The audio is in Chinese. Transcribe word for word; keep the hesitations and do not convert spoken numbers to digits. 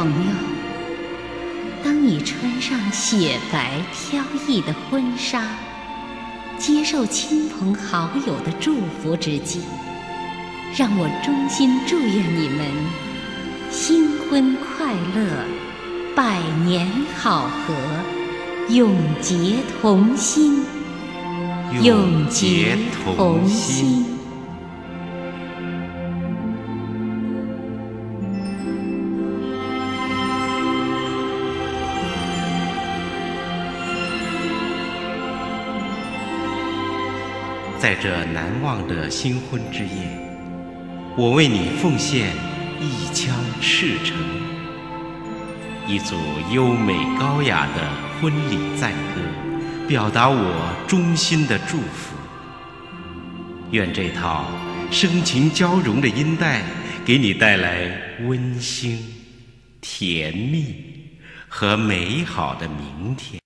友，当你穿上雪白飘逸的婚纱，接受亲朋好友的祝福之际，让我衷心祝愿你们新婚快乐，百年好合，永结同心，永结同心。 在这难忘的新婚之夜，我为你奉献一腔赤诚，一组优美高雅的婚礼赞歌，表达我衷心的祝福。愿这套深情交融的音带给你带来温馨、甜蜜和美好的明天。